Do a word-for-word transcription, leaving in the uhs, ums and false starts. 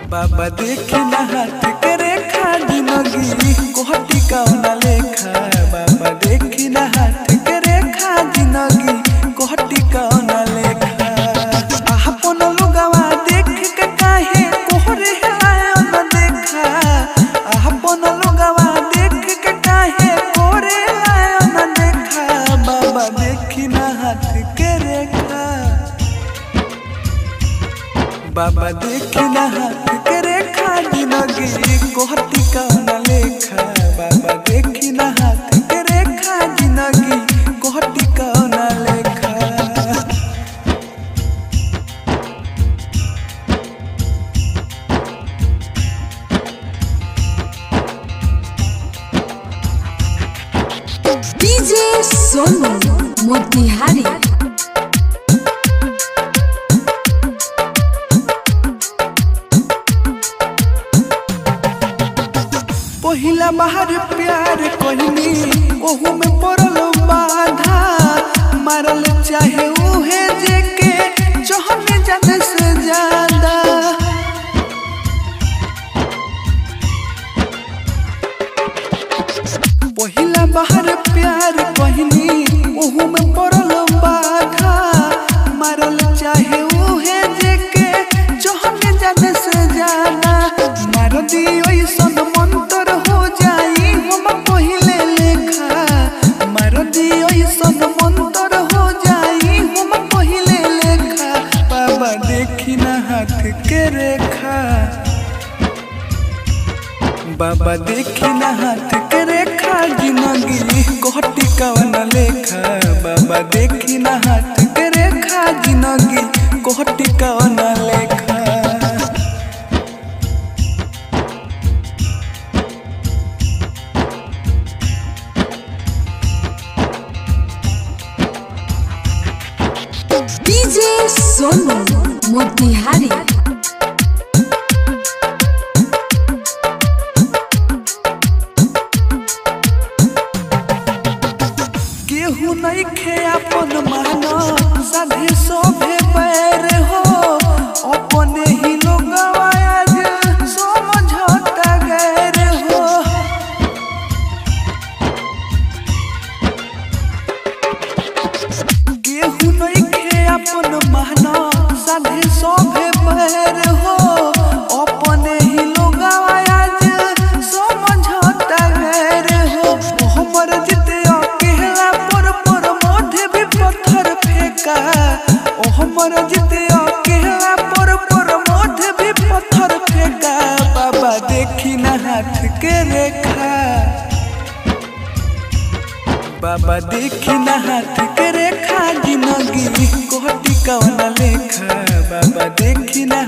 बाबा देखी ना हाथ के रेखा जिंदगी कोहटी कौना लेखा। बाबा देखी ना हाथ के रेखा जिंदगी कोहटी कौना लेखा। आपन लोगवा देख के काहे कोहरे आयो न देखा। आपन लोगवा देख के काहे कोहरे आयो न देखा। बाबा देखी ना हाथ के रेखा। बाबा देखी ना हाथ के रेखा जिंदगी कोहटी कौना लेखा। बाबा देखी ना हाथ के रेखा जिंदगी कोहटी कौना लेखा। डीजे सोनू मोतिहारी। पहिला बाहर प्यार कहनी ओहू में पड़ल बाधा। मारल चाहे उहे जेके चहने जाने से ज्यादा। पहिला बाहर प्यार कहनी ओहू में पड़ल बाधा। मारल चाहे उहे जेके चहने जाने से ज्यादा। मार दियो सन मंतर हो जाई हम पहिले लेखा। मार दियो सन मंतर हो जाई हम पहिले लेखा। बाबा देखी ना हाथ के रेखा। बाबा देखी ना हाथ के रेखा जिंदगी कोहटी कौना लेखा। बाबा देखी ना हाथ के रेखा जिंदगी कोहटी कौना लेखा। डीजे सोनू मोतिहारी। केहू नहीं खे अपन मानो साधे सोभे पैर हो। अपने ही लोग आज समझौता गैर हो। केहू नहीं खे अपन मानो साधे सोभे पैर हो। अपने ही लोग आज समझौता गैर हो। हमर जिते अकेला पर पर मोढे भी पत्थर फेंका। ओ हमर जिते अकेला पर पर मोढे भी पत्थर फेंका। बाबा देखी ना हाथ के रेखा। बाबा देखी ना हाथ के रेखा जिंदगी कोहटी कौना लेखा। बाबा देखी ना